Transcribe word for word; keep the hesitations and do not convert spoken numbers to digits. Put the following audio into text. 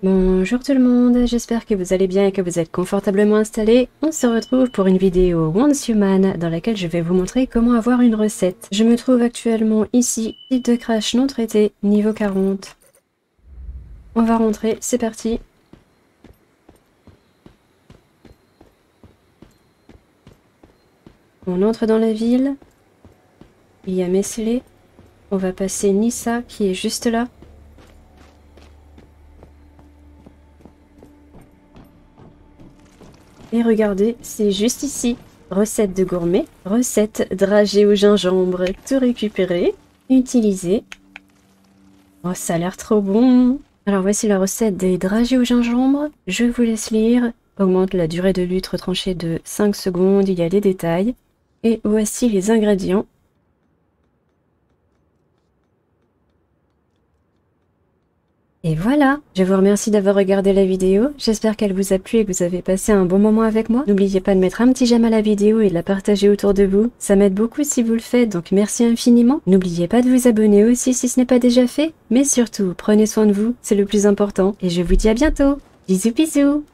Bonjour tout le monde, j'espère que vous allez bien et que vous êtes confortablement installés. On se retrouve pour une vidéo Once Human dans laquelle je vais vous montrer comment avoir une recette. Je me trouve actuellement ici, site de crash non traité, niveau quarante. On va rentrer, c'est parti. On entre dans la ville. Il y a Mesley. On va passer Nissa qui est juste là. Et regardez, c'est juste ici. Recette de gourmet, recette dragée au gingembre, tout récupéré, utilisé. Oh, ça a l'air trop bon. Alors voici la recette des dragées au gingembre. Je vous laisse lire. Augmente la durée de lutte retranchée de cinq secondes, il y a les détails. Et voici les ingrédients. Et voilà, je vous remercie d'avoir regardé la vidéo, j'espère qu'elle vous a plu et que vous avez passé un bon moment avec moi. N'oubliez pas de mettre un petit j'aime à la vidéo et de la partager autour de vous, ça m'aide beaucoup si vous le faites, donc merci infiniment. N'oubliez pas de vous abonner aussi si ce n'est pas déjà fait, mais surtout, prenez soin de vous, c'est le plus important, et je vous dis à bientôt. Bisous bisous.